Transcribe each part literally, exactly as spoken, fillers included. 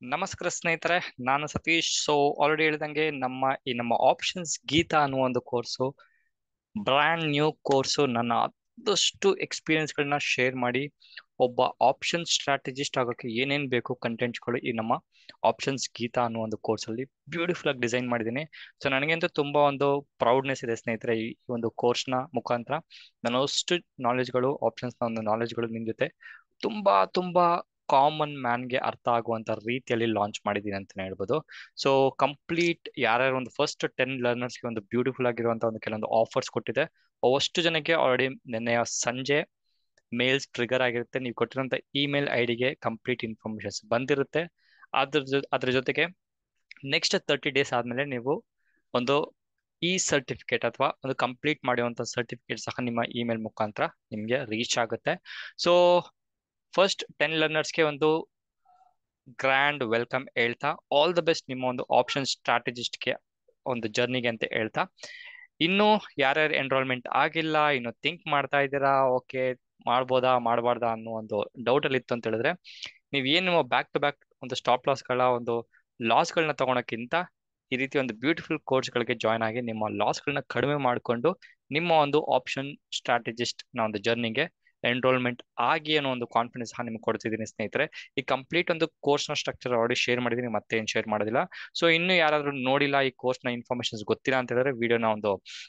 ನಮಸ್ಕಾರ ಸ್ನೇಹಿತರೆ, ನಾನು ಸತೀಶ್. ಸೊ ಆಲ್ರೆಡಿ ಹೇಳ್ದಂಗೆ ನಮ್ಮ ಈ ನಮ್ಮ ಆಪ್ಷನ್ಸ್ ಗೀತಾ ಅನ್ನುವ ಒಂದು ಕೋರ್ಸು ಬ್ರ್ಯಾಂಡ್ ನ್ಯೂ ಕೋರ್ಸು. ನನ್ನ ಆದಷ್ಟು ಎಕ್ಸ್ಪೀರಿಯನ್ಸ್ಗಳನ್ನ ಶೇರ್ ಮಾಡಿ ಒಬ್ಬ ಆಪ್ಷನ್ ಸ್ಟ್ರಾಟಜಿಸ್ಟ್ ಆಗೋಕ್ಕೆ ಏನೇನು ಬೇಕು ಕಂಟೆಂಟ್ಸ್ಗಳು ಈ ನಮ್ಮ ಆಪ್ಷನ್ಸ್ ಗೀತಾ ಅನ್ನೋ ಒಂದು ಕೋರ್ಸಲ್ಲಿ ಬ್ಯೂಟಿಫುಲ್ ಆಗಿ ಡಿಸೈನ್ ಮಾಡಿದ್ದೀನಿ. ಸೊ ನನಗಂತೂ ತುಂಬಾ ಒಂದು ಪ್ರೌಡ್ನೆಸ್ ಇದೆ ಸ್ನೇಹಿತರೆ, ಈ ಒಂದು ಕೋರ್ಸ್ನ ಮುಖಾಂತರ ನಾನು ಅಷ್ಟು ನಾಲೆಜ್ಗಳು ಆಪ್ಷನ್ಸ್ನ ಒಂದು ನಾಲೆಜ್ಗಳು ನಿಮ್ ಜೊತೆ ತುಂಬಾ ತುಂಬಾ ಕಾಮನ್ ಮ್ಯಾನ್ಗೆ ಅರ್ಥ ಆಗುವಂತ ರೀತಿಯಲ್ಲಿ ಲಾಂಚ್ ಮಾಡಿದ್ದೀನಿ ಅಂತಾನೆ ಹೇಳ್ಬೋದು. ಸೊ ಕಂಪ್ಲೀಟ್ ಯಾರ್ಯಾರು ಒಂದು ಫಸ್ಟ್ ಟೆನ್ ಲರ್ನರ್ಸ್ಗೆ ಒಂದು ಬ್ಯೂಟಿಫುಲ್ ಆಗಿರುವಂತ ಒಂದು ಕೆಲವೊಂದು ಆಫರ್ಸ್ ಕೊಟ್ಟಿದೆ. ಅಷ್ಟು ಜನಕ್ಕೆ ಆಲ್ರೆಡಿ ನಿನ್ನೆ ಸಂಜೆ ಮೇಲ್ಸ್ ಟ್ರಿಗರ್ ಆಗಿರುತ್ತೆ. ನೀವು ಕೊಟ್ಟಿರುವಂತ ಇಮೇಲ್ ಐ ಡಿಗೆ ಕಂಪ್ಲೀಟ್ ಇನ್ಫಾರ್ಮೇಶನ್ಸ್ ಬಂದಿರುತ್ತೆ. ಅದ್ರ ಜೊ- ಅದ್ರ ಜೊತೆಗೆ ನೆಕ್ಸ್ಟ್ ತರ್ಟಿ ಡೇಸ್ ಆದ್ಮೇಲೆ ನೀವು ಒಂದು ಇ ಸರ್ಟಿಫಿಕೇಟ್ ಅಥವಾ ಒಂದು ಕಂಪ್ಲೀಟ್ ಮಾಡಿರುವಂತ ಸರ್ಟಿಫಿಕೇಟ್ ಸಹ ನಿಮ್ಮ ಇಮೇಲ್ ಮುಖಾಂತರ ನಿಮ್ಗೆ ರೀಚ್ ಆಗುತ್ತೆ. ಸೊ ಫಸ್ಟ್ ಟೆನ್ ಲರ್ನರ್ಸ್ಗೆ ಒಂದು ಗ್ರ್ಯಾಂಡ್ ವೆಲ್ಕಮ್ ಹೇಳ್ತಾ, ಆಲ್ ದ ಬೆಸ್ಟ್ ನಿಮ್ಮ ಒಂದು ಆಪ್ಷನ್ ಸ್ಟ್ರಾಟಜಿಸ್ಟ್ಗೆ ಒಂದು ಜರ್ನಿಗೆ ಅಂತ ಹೇಳ್ತಾ, ಇನ್ನು ಯಾರ್ಯಾರು ಎನ್ರೋಲ್ಮೆಂಟ್ ಆಗಿಲ್ಲ, ಇನ್ನು ಥಿಂಕ್ ಮಾಡ್ತಾ ಇದ್ದೀರಾ, ಓಕೆ ಮಾಡ್ಬೋದಾ ಮಾಡಬಾರ್ದಾ ಅನ್ನೋ ಒಂದು ಡೌಟ್ ಅಲ್ಲಿ ಇತ್ತು ಅಂತ ಹೇಳಿದ್ರೆ, ನೀವು ಏನು ಬ್ಯಾಕ್ ಟು ಬ್ಯಾಕ್ ಒಂದು ಸ್ಟಾಪ್ ಲಾಸ್ಗಳ ಒಂದು ಲಾಸ್ಗಳನ್ನ ತಗೊಳಕ್ಕಿಂತ ಈ ರೀತಿ ಒಂದು ಬ್ಯೂಟಿಫುಲ್ ಕೋರ್ಸ್ಗಳಿಗೆ ಜಾಯ್ನ್ ಆಗಿ ನಿಮ್ಮ ಲಾಸ್ಗಳನ್ನ ಕಡಿಮೆ ಮಾಡಿಕೊಂಡು ನಿಮ್ಮ ಒಂದು ಆಪ್ಷನ್ ಸ್ಟ್ರಾಟಜಿಸ್ಟ್ ನ ಒಂದು ಜರ್ನಿಗೆ ಎನ್ರೋಲ್ಮೆಂಟ್ ಆಗಿ ಅನ್ನೋ ಒಂದು ಕಾನ್ಫಿಡೆನ್ಸ್ ಸಹ ನಿಮ್ಗೆ ಕೊಡ್ತಿದ್ದೀನಿ ಸ್ನೇಹಿತರೆ. ಈ ಕಂಪ್ಲೀಟ್ ಒಂದು ಕೋರ್ಸ್ ನ ಸ್ಟ್ರಕ್ಚರ್ ಆಲ್ರೆಡಿ ಶೇರ್ ಮಾಡಿದ್ದೀನಿ, ಮತ್ತೆ ಏನು ಶೇರ್ ಮಾಡೋದಿಲ್ಲ. ಸೊ ಇನ್ನು ಯಾರಾದ್ರೂ ನೋಡಿಲ್ಲ, ಈ ಕೋರ್ಸ್ ನ ಇನ್ಫಾರ್ಮೇಶನ್ಸ್ ಗೊತ್ತಿಲ್ಲ ಅಂತ ಹೇಳಿದ್ರೆ ವಿಡಿಯೋನ ಒಂದು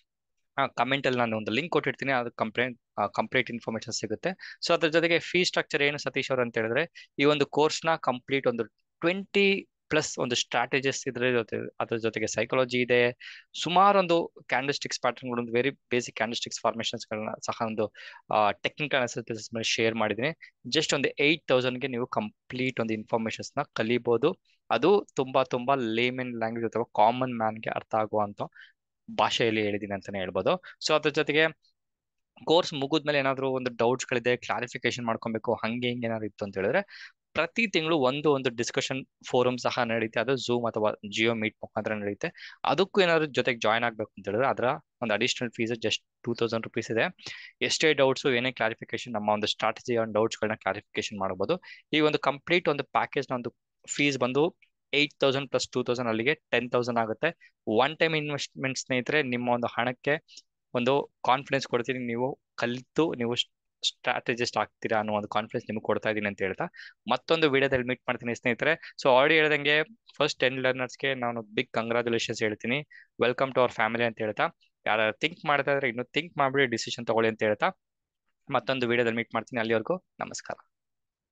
ಕಮೆಂಟ್ ಅಲ್ಲಿ ನಾನು ಒಂದು ಲಿಂಕ್ ಕೊಟ್ಟಿರ್ತೀನಿ, ಅದು ಕಂಪ್ಲೇಂಟ್ ಕಂಪ್ಲೀಟ್ ಇನ್ಫಾರ್ಮೇಶನ್ ಸಿಗುತ್ತೆ. ಸೊ ಅದ್ರ ಜೊತೆಗೆ ಫೀ ಸ್ಟ್ರಕ್ಚರ್ ಏನು ಸತೀಶ್ ಅವರು ಅಂತ ಹೇಳಿದ್ರೆ, ಈ ಒಂದು ಕೋರ್ಸ್ ನ ಕಂಪ್ಲೀಟ್ ಒಂದು ಟ್ವೆಂಟಿ ಪ್ಲಸ್ ಒಂದು ಸ್ಟ್ರಾಟಜಿಸ್ ಇದ್ರೆ ಜೊತೆ ಅದ್ರ ಜೊತೆಗೆ ಸೈಕಾಲಜಿ ಇದೆ, ಸುಮಾರು ಒಂದು ಕ್ಯಾಂಡಲ್ಸ್ಟಿಕ್ಸ್ ಪ್ಯಾಟರ್ನ್, ಒಂದು ವೆರಿ ಬೇಸಿಕ್ ಕ್ಯಾಂಡಲ್ಸ್ಟಿಕ್ಸ್ ಫಾರ್ಮೇಶನ್ಸ್ ಗಳನ್ನ ಸಹ ಒಂದು ಟೆಕ್ನಿಕಲ್ ಅನಾಲಿಸಿಸ್ ಮೇಲೆ ಶೇರ್ ಮಾಡಿದ್ದೀನಿ. ಜಸ್ಟ್ ಒಂದು ಏಟ್ ತೌಸಂಡ್ಗೆ ನೀವು ಕಂಪ್ಲೀಟ್ ಒಂದು ಇನ್ಫಾರ್ಮೇಶನ್ಸ್ ನ ಕಲಿಬಹುದು. ಅದು ತುಂಬಾ ತುಂಬಾ ಲೇಮನ್ ಲ್ಯಾಂಗ್ವೇಜ್ ಅಥವಾ ಕಾಮನ್ ಮ್ಯಾನ್ಗೆ ಅರ್ಥ ಆಗುವಂತ ಭಾಷೆಯಲ್ಲಿ ಹೇಳಿದ್ದೀನಿ ಅಂತಾನೆ ಹೇಳ್ಬೋದು. ಸೊ ಅದ್ರ ಜೊತೆಗೆ ಕೋರ್ಸ್ ಮುಗಿದ್ಮೇಲೆ ಏನಾದ್ರು ಒಂದು ಡೌಟ್ಸ್ ಗಳಿದೆ, ಕ್ಲಾರಿಫಿಕೇಶನ್ ಮಾಡ್ಕೊಬೇಕು, ಹಂಗೆ ಹಿಂಗೆ ಏನಾದ್ರು ಇತ್ತು ಅಂತ ಹೇಳಿದ್ರೆ, ಪ್ರತಿ ತಿಂಗಳು ಒಂದು ಒಂದು ಡಿಸ್ಕಷನ್ ಫೋರಮ್ ಸಹ ನಡೆಯುತ್ತೆ. ಅದು ಝೂಮ್ ಅಥವಾ ಜಿಯೋ ಮೀಟ್ ಮುಖಾಂತರ ನಡೆಯುತ್ತೆ. ಅದಕ್ಕೂ ಏನಾದ್ರು ಜೊತೆಗೆ ಜಾಯ್ನ್ ಆಗ್ಬೇಕು ಅಂತ ಹೇಳಿದ್ರೆ ಅದರ ಒಂದು additional fees just two thousand rupees ಇದೆ. ಎಷ್ಟೇ ಡೌಟ್ಸ್ ಏನೇ ಕ್ಲಾರಿಫಿಕೇಶನ್, ನಮ್ಮ ಒಂದು ಸ್ಟ್ರಾಟಜಿ ಆನ್ ಡೌಟ್ಸ್ ಗಳನ್ನ ಕ್ಲಾರಿಫಿಕೇಶನ್ ಮಾಡಬಹುದು. ಈ ಒಂದು ಕಂಪ್ಲೀಟ್ ಒಂದು ಪ್ಯಾಕೇಜ್ ನ ಒಂದು ಫೀಸ್ ಬಂದು eight thousand plus two thousand ಅಲ್ಲಿಗೆ ಟೆನ್ ತೌಸಂಡ್ ಆಗುತ್ತೆ. ಒನ್ ಟೈಮ್ ಇನ್ವೆಸ್ಟ್ಮೆಂಟ್ ಸ್ನೇಹಿತರೆ, ನಿಮ್ಮ ಒಂದು ಹಣಕ್ಕೆ ಒಂದು ಕಾನ್ಫಿಡೆನ್ಸ್ ಕೊಡ್ತೀನಿ, ನೀವು ಕಲಿತು ನೀವು ಸ್ಟ್ರಾಟಜಿಸ್ಟ್ ಆಗ್ತೀರಾ ಅನ್ನೋ ಒಂದು ಕಾನ್ಫಿಡೆನ್ಸ್ ನಿಮ್ಗೆ ಕೊಡ್ತಾ ಇದೀನಿ ಅಂತ ಹೇಳ್ತಾ, ಮತ್ತೊಂದು ವಿಡಿಯೋದಲ್ಲಿ ಮೀಟ್ ಮಾಡ್ತೀನಿ ಸ್ನೇಹಿತರೆ. ಸೊ ಆಲ್ರೆಡಿ ಹೇಳ್ದಂಗೆ ಫಸ್ಟ್ ಟೆನ್ ಲರ್ನರ್ಸ್ಗೆ ನಾನು ಬಿಗ್ ಕಂಗ್ರಾಚುಲೇಷನ್ಸ್ ಹೇಳ್ತೀನಿ, ವೆಲ್ಕಮ್ ಟು ಅವರ್ ಫ್ಯಾಮಿಲಿ ಅಂತ ಹೇಳ್ತಾ, ಯಾರು ಥಿಂಕ್ ಮಾಡ್ತಾ ಇದ್ರೆ ಇನ್ನು ಥಿಂಕ್ ಮಾಡ್ಬಿಡಿ ಡಿಸಿಷನ್ ತಗೊಳ್ಳಿ ಅಂತ ಹೇಳ್ತಾ, ಮತ್ತೊಂದು ವಿಡಿಯೋದಲ್ಲಿ ಮೀಟ್ ಮಾಡ್ತೀನಿ. ಅಲ್ಲಿವರೆಗೂ ನಮಸ್ಕಾರ.